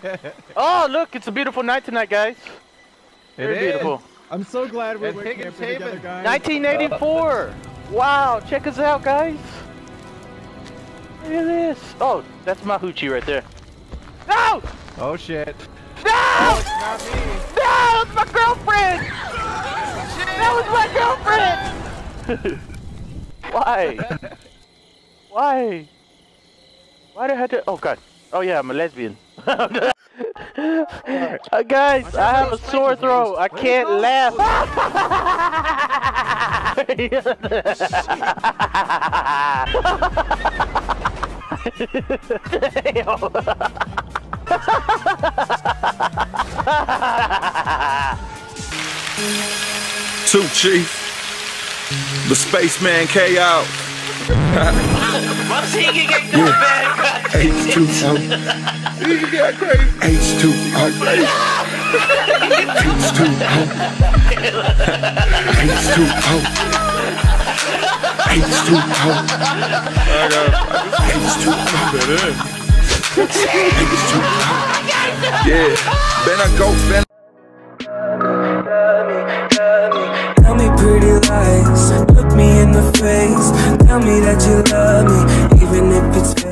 Oh, look, it's a beautiful night tonight, guys. Very beautiful. I'm so glad we're camping together, guys. 1984. Wow, check us out, guys. Look at this. Oh, that's my hoochie right there. No! Oh shit. No! Oh, it's not me. No, it's my girlfriend. That was my girlfriend. Why? Why? Why did I have to? Oh god. Oh yeah, I'm a lesbian. Guys, I have a sore throat. I can't laugh. Two Chief, the spaceman K out. H2O. You got crazy. H2O. H2O. H2O. H2O. H2O. Yeah. Better go, better. Tell me pretty lies, look me in the face. Tell me that you love me, even if it's